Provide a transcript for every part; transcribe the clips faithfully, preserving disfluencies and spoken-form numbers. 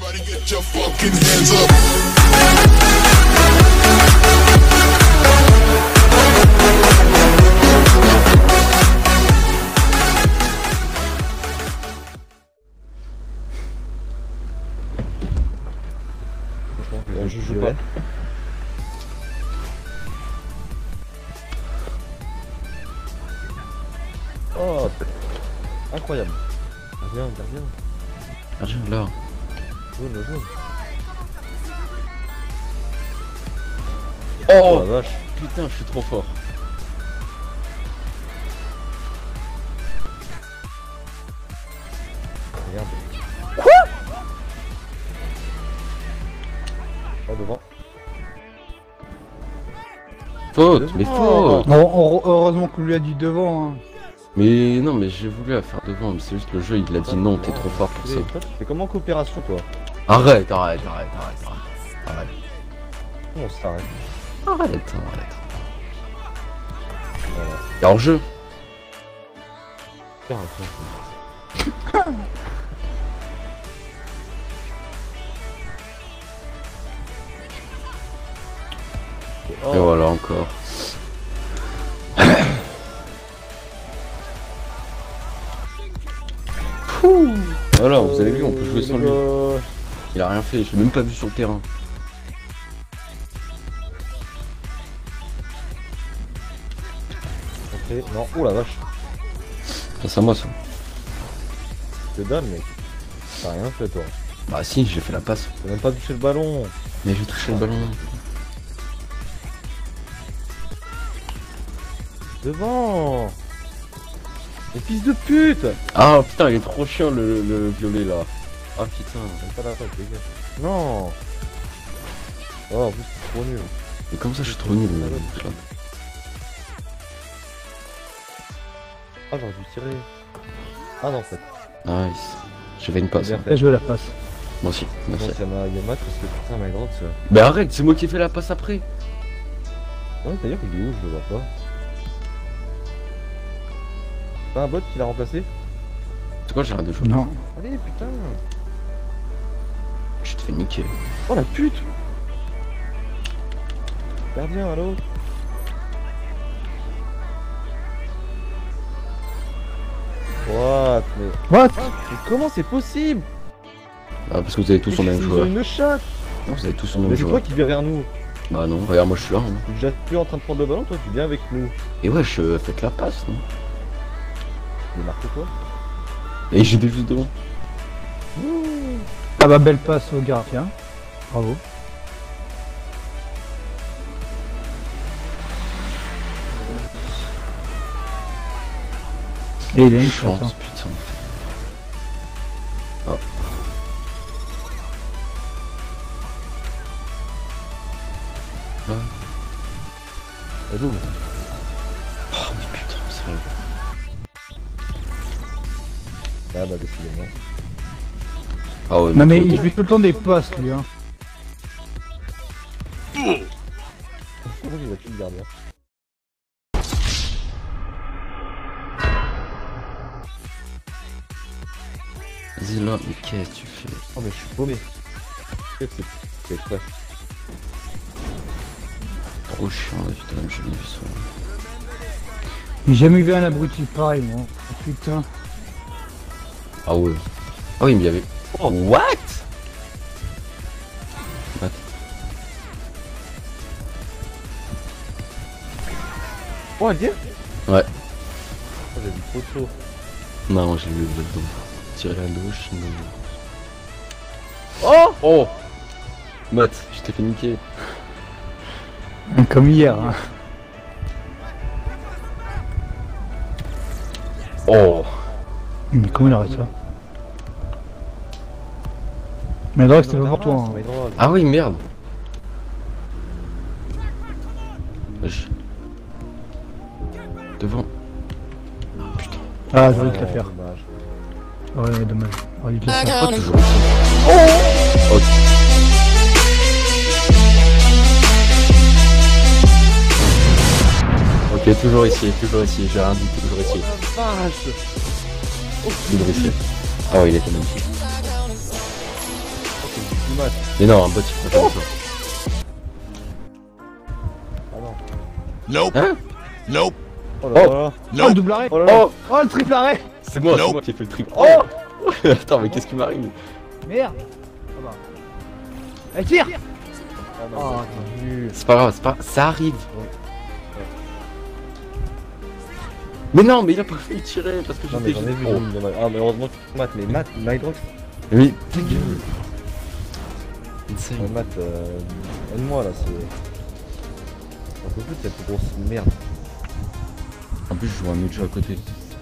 Je joue pas. Oh, incroyable. Gardien, gardien. Gardien, là. Jaune, jaune. Oh, oh la vache. Putain, je suis trop fort. Regarde. Quoi? Oh, devant. Faute, devant. mais faute. Non, heureusement qu'on lui a dit devant. Hein. Mais non, mais j'ai voulu la faire devant, mais c'est juste le jeu, il a dit non, t'es trop fort pour ça. Toi, tu fais comment coopération, toi? Arrête, arrête, arrête, arrête, arrête. Arrête. On s'arrête. Arrête, arrête. Voilà. Y'a hors jeu. Oh. Et voilà encore. Voilà, vous avez vu, on peut jouer sans lui. Il a rien fait, je l'ai même pas vu sur le terrain. Ok, non, oh la vache. Ça c'est à moi ça. Que dalle, mec. T'as rien fait, toi. Bah si, j'ai fait la passe. T'as même pas touché le ballon. Mais j'ai touché le ballon. Devant. Mais fils de pute. Ah putain, il est trop chiant le, le violet là. Ah putain. Même pas la passe, dégage. Non. Oh, en plus, c'est trop nul. Mais comme ça, je suis trop nul. Là. Ah, j'aurais dû tirer. Ah non, en fait. Nice. Je vais une passe. Bien Hein. Et je la passe. Moi aussi, merci. Bon, il y en a, il y a Matt parce que putain, ma grande, ça. Mais arrête, c'est moi qui ai fait la passe après. Ouais, d'ailleurs, il est où? Je le vois pas. Pas un bot qui l'a remplacé? C'est quoi, j'ai rien de jouer? Non. Allez, putain. Je te fais niquer. Oh la pute. Gardien, allô? What? Mais... What? Mais comment c'est possible? Ah, parce que vous avez tous le même Ils ont joueur. une chatte. Non, vous avez tous le Mais même c'est toi joueur. qui viens vers nous. Bah non, regarde, moi je suis là. Hein. Tu es déjà plus en train de prendre le ballon, toi tu viens avec nous. Et ouais, je fais la passe, non? Mais marque toi. Et j'étais juste devant. Ah bah belle passe au gardien. Bravo. Et il a une chance. Chance, putain. Oh. Ah. Et boum. Oh mais putain, sérieux. Ah bah décidément. Ah ouais, Non mais toi, il fait tout le temps des passes lui hein. Comment il va tuer le gardien? Vas-y là, mais qu'est-ce que tu fais? Oh mais je suis paumé. Qu'est-ce que c'est exprès? Trop chiant là, putain, j'ai vu ça. J'ai jamais vu un abruti pareil moi. Oh, putain. Ah ouais. Ah oui, mais il y avait... Oh, what? What? Oh, elle vient? Ouais. Oh, j'ai vu trop chaud. Non, j'ai vu le dos. Tirer à gauche, non. Oh! Oh! Matt, je t'ai fait niquer. Comme hier hein. Oh! Mais comment il arrête ça? Mais drogue c'était pas pour toi hein. Ah oui, merde! Wesh. Devant. Putain. Ah j'aurais dû te la faire. Dommage. Ouais dommage. J'aurais dû te la faire. Pourquoi toujours ici? Oh! Ok, toujours ici, toujours ici, j'ai rien dit, toujours ici. Oh la vache! Toujours ici. Ah ouais, il était magnifique. C'est match. Mais non, un bot il fait pas comme ça. Ah non. Nope. Hein? Nope. Oh là Oh. là. Oh, le Nope. double arrêt. Oh là là. Oh, oh, le triple arrêt. C'est moi, c'est Nope. moi qui ai fait le triple. Oh. Attends, mais qu'est-ce qui m'arrive? Merde. Ah bah. Allez, tire. Ah non, Oh, c'est nul. C'est pas grave, c'est pas... ça arrive. Mais non, mais il a pas fait tirer parce que Non mais j'étais j'en ai vu, juste- j'en ai vu, j'en ai vu. Ah mais heureusement que tu mates, mais Matt, Nightrox, Mais ta gueule. Insane. euh, Matt, euh, aide-moi là, c'est... Un peu plus de cette grosse merde. En plus, je joue un autre jeu à côté.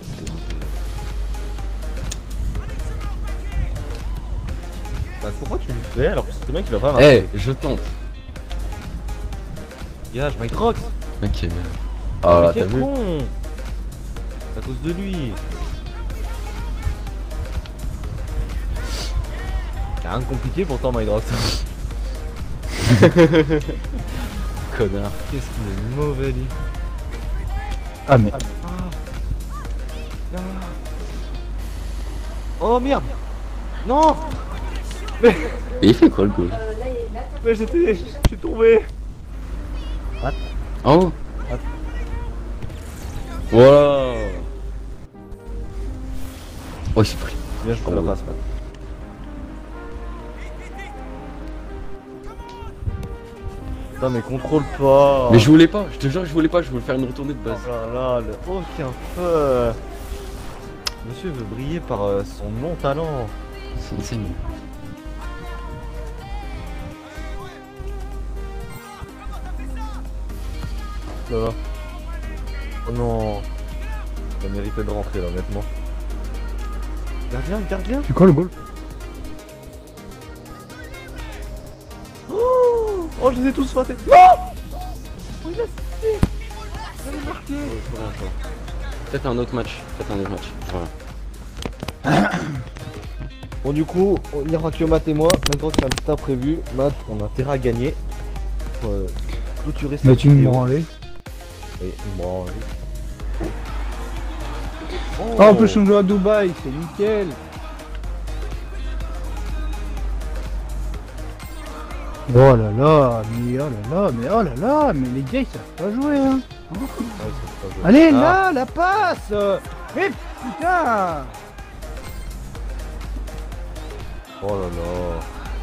Bah pourquoi tu le fais alors que c'est bien qu'il va pas Eh, marcher. je tente. Gage, Nightrox. Ok. Ah là, Mais t'as quel vu? con. C'est à cause de lui. Y'a rien de compliqué pourtant Nightrox. Connard. Qu'est-ce qu'il est mauvais lui. Ah, mais. Oh merde. Non. Mais il fait quoi le goal? Mais j'étais... J'étais tombé. En haut. Voilà. Oh, il s'est pris. Bien, je prends la passe, Matt. Putain, mais contrôle pas. Mais je voulais pas, je te jure, je voulais pas, je voulais faire une retournée de Oh base. là là, le aucun feu. Monsieur veut briller par euh, son non talent. C'est insane. Là, là. Oh non. Ça méritait de rentrer là, honnêtement. Gardien, gardien. C'est quoi le goal? Oh, oh, je les ai tous fatés. Non. Oh, il a cité. J'avais marqué. Peut-être un autre match. Peut-être un autre match. Voilà. Bon, du coup, il n'y aura que Matt et moi. Maintenant qu'il y a un petit imprévu, Matt, on a intérêt à gagner. Pour, euh, clôturer cette Mais tu me vidéo. branler. Et bon, oui. Oh, on peut changer à Dubaï, c'est nickel. Oh là là, mais oh là là, mais oh là là, mais les gars ils savent pas jouer hein. Ah, c'est pas joué. Allez Ah. là, la passe. Mais putain. Oh là là.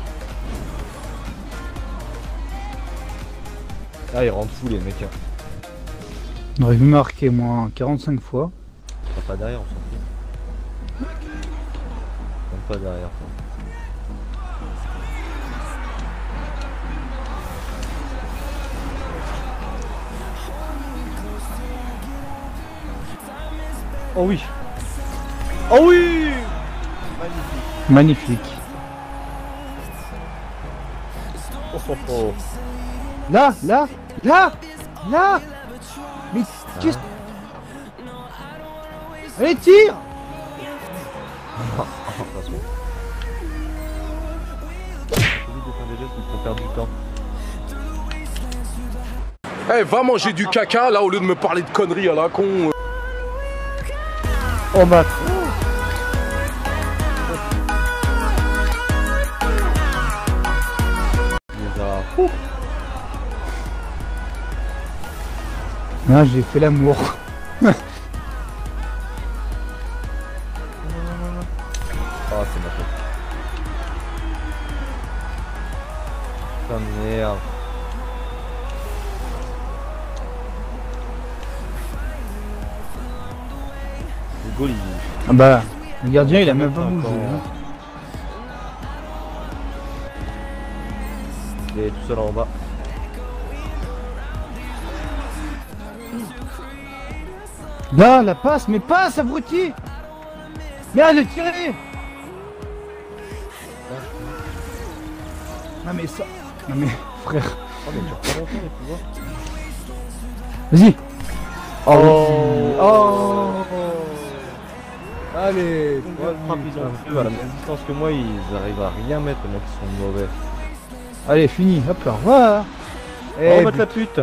Ah, ils rentrent fou les mecs. Hein. On aurait pu marquer moins quarante-cinq fois. Enfin, pas derrière, on s'en fout. Même pas derrière. Quoi. Oh oui. Oh oui. Magnifique. Magnifique. Oh, oh, oh. Là, là, là, là. Mais qu'est-ce... Allez, tire. Attention. Évite de faire des gestes qui te font perdre du temps. Eh, va manger du caca là au lieu de me parler de conneries à la con. Oh Matt. Ouh. Là, j'ai fait l'amour. Ah, c'est ma faute. Putain de merde. Le goal il... Ah bah, le gardien il a même pas Attends. bougé. hein. Il est tout seul en bas. Là, la passe, mais passe, abruti. Merde, de tirer. Non mais ça... Non mais, frère... Oh mais tu reprends longtemps les pouvoirs. Vas-y. Oh, Oh. Allez, Ouais, frappe, ils ont plus à la même distance que moi, ils arrivent à rien mettre tellement qu'ils sont mauvais. allez, fini, hop là, au revoir. Oh, Eh, mettre la pute.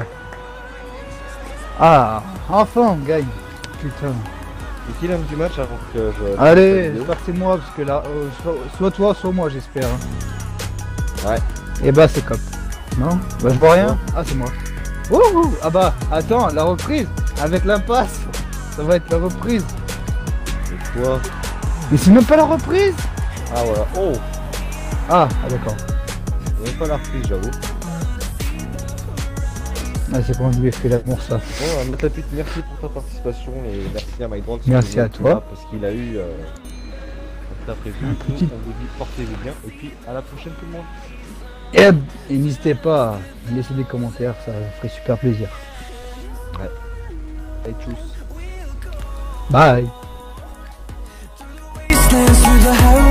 Ah, enfin on gagne. Putain. C'est qui l'homme du match avant que je... Allez, j'espère que c'est moi, parce que là, euh, soit, soit toi, soit moi, j'espère. hein. Ouais. Et bah c'est cop. Non? Bah je vois rien. Ah c'est moi. Wouhou. Ah bah attends, la reprise avec l'impasse. Ça va être la reprise. Et quoi? Mais c'est même pas la reprise. Ah voilà. Oh. Ah, ah d'accord. C'est même pas la reprise, j'avoue. Ah c'est quand je lui ai fait l'amour ça. Bon, Matapute, merci pour ta participation et merci à MyDrone. Merci à toi. Parce qu'il a eu... Euh, comme t'as prévu. Un Nous, petit- on vous dit portez-vous bien et puis à la prochaine tout le monde. Et, et n'hésitez pas à laisser des commentaires, ça ferait super plaisir. Allez, tchuss. Bye. Dance through the highway.